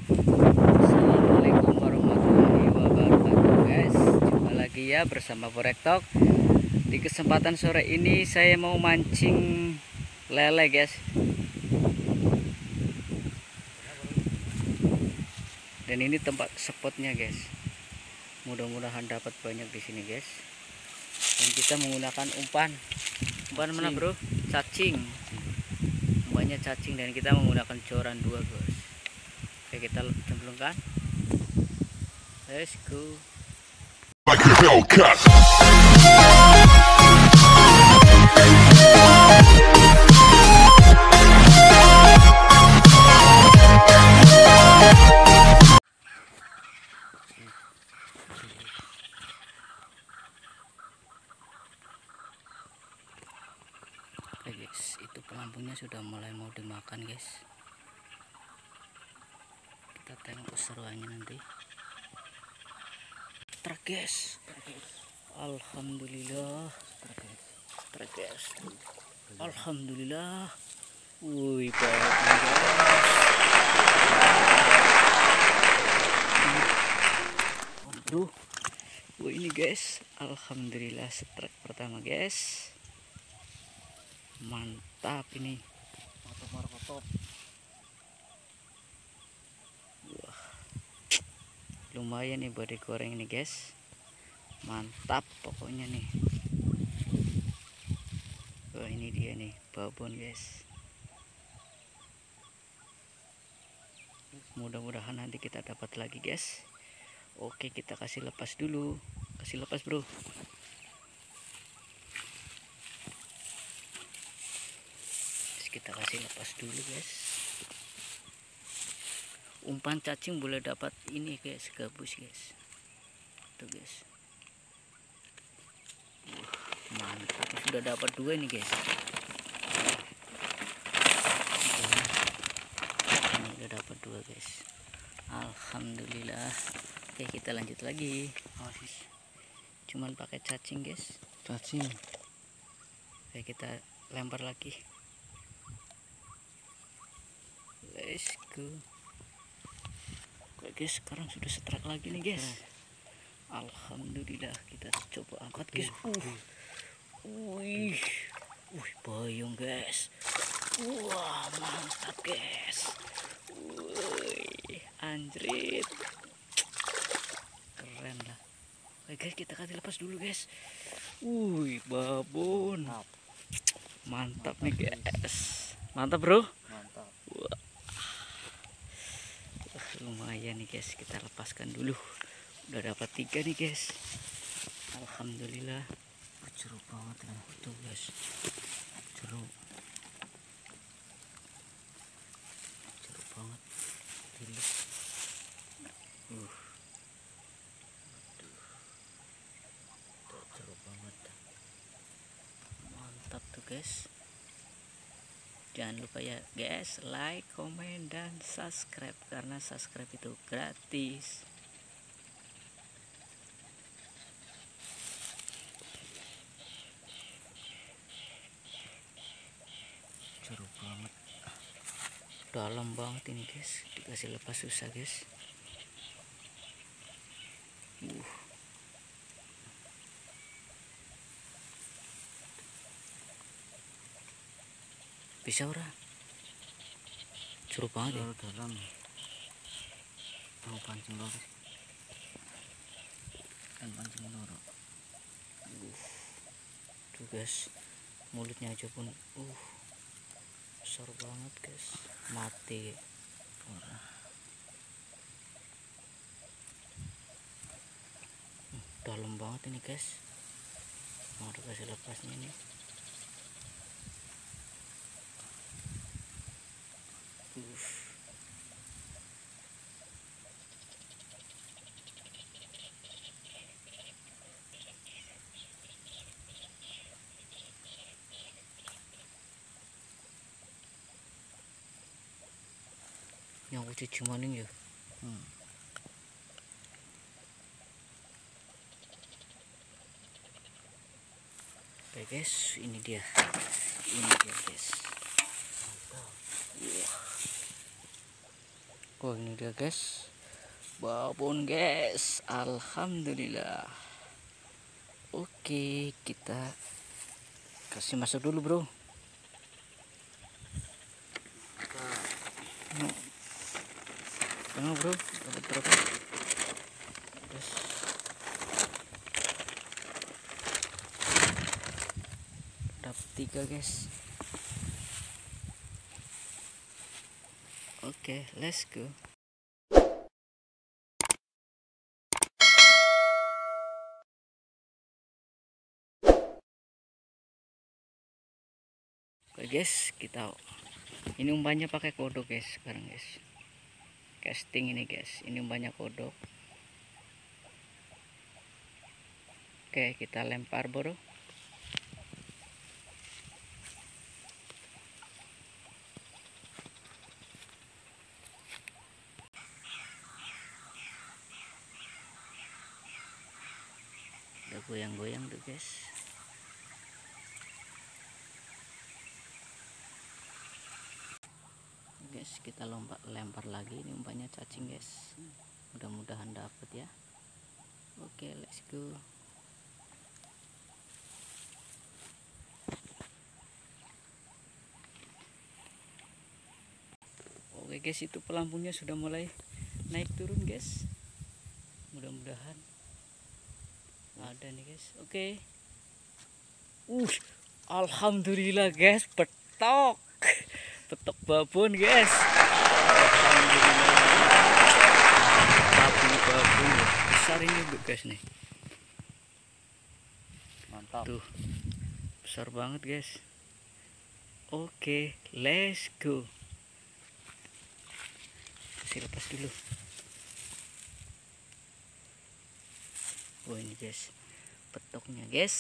Assalamualaikum warahmatullahi wabarakatuh guys. Jumpa lagi ya bersama Borektok. Di kesempatan sore ini saya mau mancing lele guys. Dan ini tempat spotnya guys. Mudah-mudahan dapat banyak di sini guys. Dan kita menggunakan umpan. Umpan mana bro? Cacing. Umpannya cacing dan kita menggunakan coran 2 guys. Oke, kita cemplungkan. Let's go. Like a Hellcat. Oke guys, itu pelampungnya sudah mulai mau dimakan guys. Kita tengok keseruannya nanti. Truk guys. Alhamdulillah. Truk guys. Alhamdulillah. Wih, banyak guys. Aduh. Wih, ini guys. Alhamdulillah strike pertama guys. Mantap ini. Mantap. Wah. Lumayan nih buat digoreng ini guys. Mantap pokoknya nih. Wah, ini dia nih babon guys. Mudah-mudahan nanti kita dapat lagi guys. Oke, kita kasih lepas dulu. Kasih lepas bro. Kita kasih lepas dulu guys. Umpan cacing boleh dapat ini guys, gabus guys. Tuh guys. Mantap, sudah dapat 2 nih guys. Ini udah dapat 2 guys. Alhamdulillah. Oke, kita lanjut lagi. Cuman pakai cacing guys. Cacing. Oke, kita lempar lagi. Let's go. Oke guys, sekarang sudah strike lagi nih guys. Alhamdulillah, kita coba angkat guys. Wih, bayung guys. Wah, mantap guys. Wih, anjrit. Keren lah. Oke guys, kita kasih lepas dulu guys. Wih, babon. Mantap nih guys. Mantap bro. Mantap. Wah. Lumayan nih guys, kita lepaskan dulu. Udah dapat 3 nih guys. Alhamdulillah. Jeruk banget lah tuh guys. Jeruk banget. Tilis. Aduh. Tuh, jeruk banget. Mantap tuh guys. Jangan lupa ya guys, like, komen, dan subscribe, karena subscribe itu gratis. Jeruk banget, dalam banget ini guys, dikasih lepas susah guys. Bisa ora? Jeruk banget ya. Dalam. Tuh pancing loro. Kan pancing loro. Tuh guys, mulutnya aja pun besar banget guys. Mati. Dalam banget ini guys. Mau dikasih lepasnya nih. Yang cuci maning ya. Oke guys, ini dia guys. Wah. Oh ini dia guys, babon guys, alhamdulillah. Oke, kita kasih masuk dulu bro. Tengok bro, dapat berapa? Terus dapat 3 guys. Oke, let's go. Oke guys, kita ini umpannya pakai kodok guys sekarang guys. Casting ini guys, ini umpannya kodok. Oke, kita lempar bro. Udah goyang-goyang tuh guys. Guys, kita lempar lagi, ini umpannya cacing guys. Mudah-mudahan dapet ya. Oke, let's go. Oke guys, itu pelampungnya sudah mulai naik turun guys. Mudah-mudahan ada nih guys. Oke. Alhamdulillah guys, petok. Petok babon guys. Babon besar ini guys nih. Mantap. Tuh. Besar banget guys. Oke, let's go. Kasih lepas dulu. Oh ini guys, petoknya guys.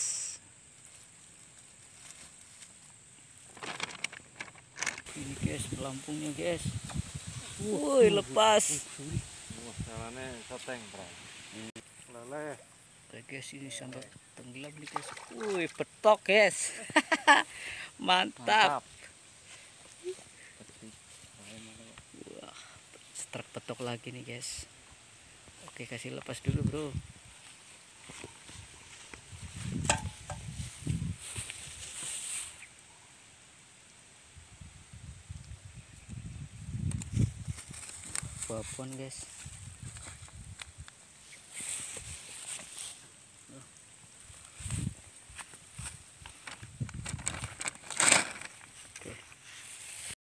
Ini guys pelampungnya guys. Woi lepas. Wah, jalannya seteng, Bro. Lele. Oke guys, ini sampai tenggelam nih guys. Woi petok guys. Mantap. Wah, strike petok lagi nih guys. Oke, kasih lepas dulu bro. Babon guys.